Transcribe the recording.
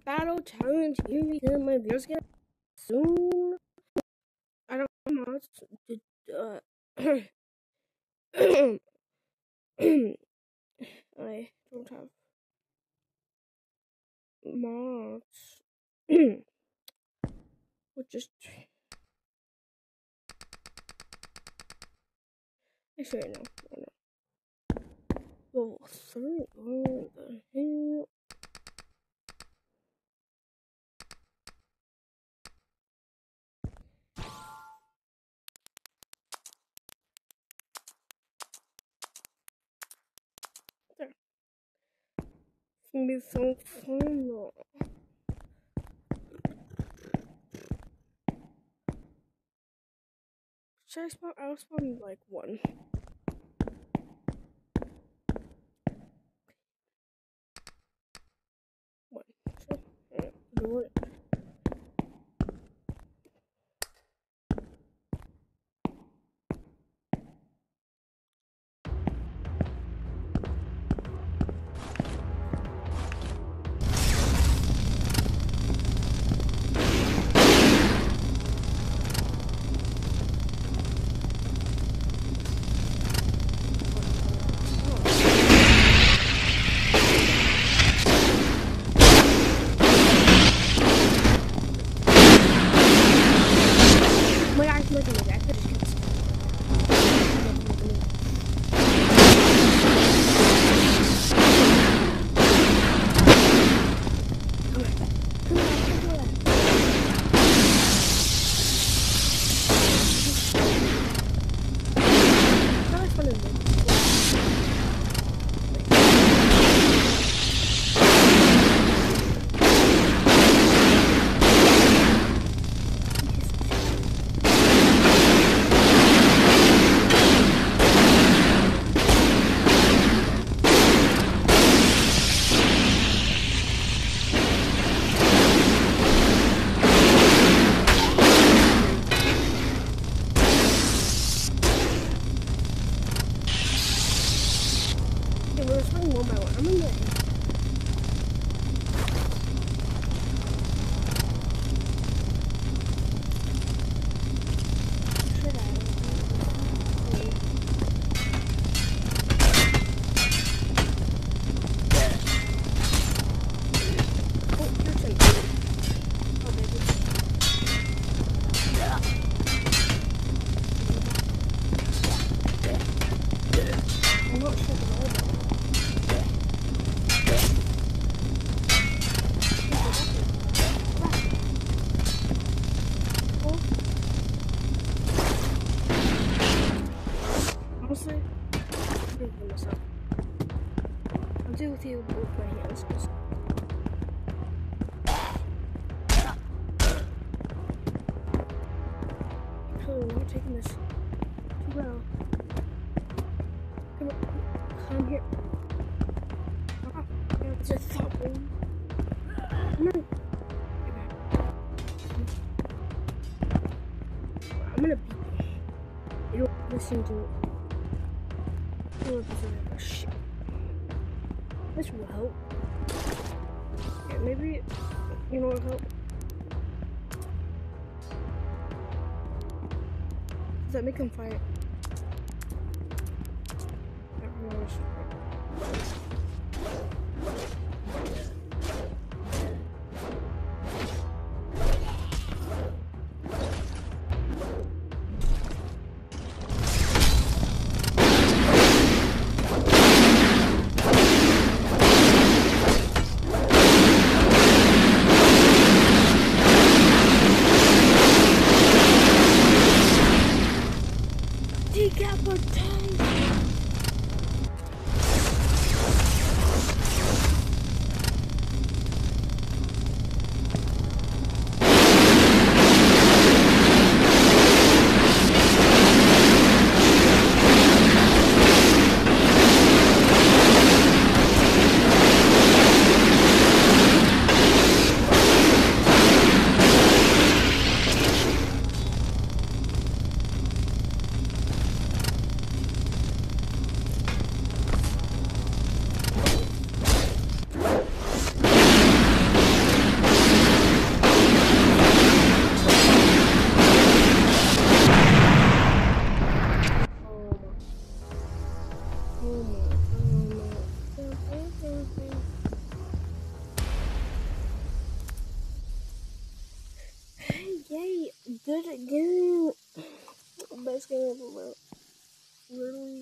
battle challenge here because my video's gonna soon. I don't have mods. I don't have mods. We'll just. Actually, no. Level 3. What the hell? There. It's gonna be so fun though. Should I spawn? I'll spawn like 1. So, do it. Honestly, I'm doing it myself. I'll deal with you with my hands. Oh, I'm not taking this too well. Come here. It's a thought one. Come on. I'm gonna beat you. You don't listen to it. Shit. This will help. Yeah, maybe, you know what will help? Does that make him fight? I don't know. Yay! Good game. Best game ever, bro. Literally.